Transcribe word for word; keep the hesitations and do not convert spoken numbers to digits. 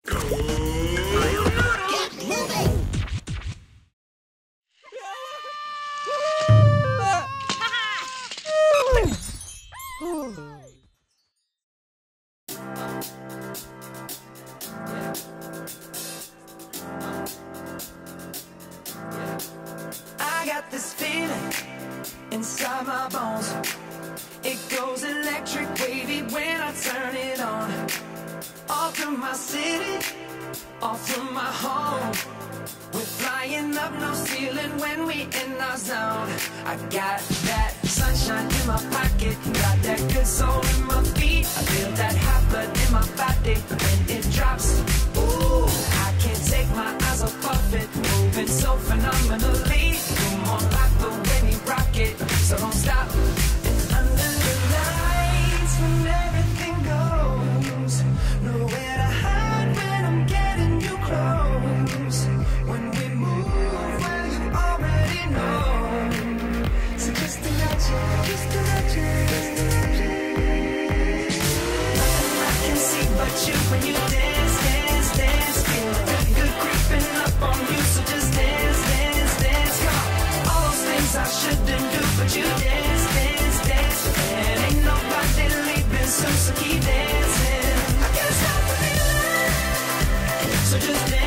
I got this feeling inside my bones. It goes electric wavy when I turn it on. All through my city, all through my home. We're flying up, no ceiling when we in our zone. I got that sunshine in my pocket, got that good soul in my feet. I feel that hot blood in my body when it drops. Ooh, I can't take my eyes off of it, moving so phenomenally. Come on, like the way we rock it, so don't stop. And under the lights, when everything goes, nowhere to hide when I'm getting you close. When we move, well, you already know. So just imagine, just imagine, just imagine. Nothing I can see but you when you dance, dance, dance. Feel good, good creeping up on you, so just dance, dance, dance. Come on, all those things I shouldn't do, but you dance, dance, dance. And ain't nobody leaving soon, so keep dancing. I can't stop the feeling, so just dance.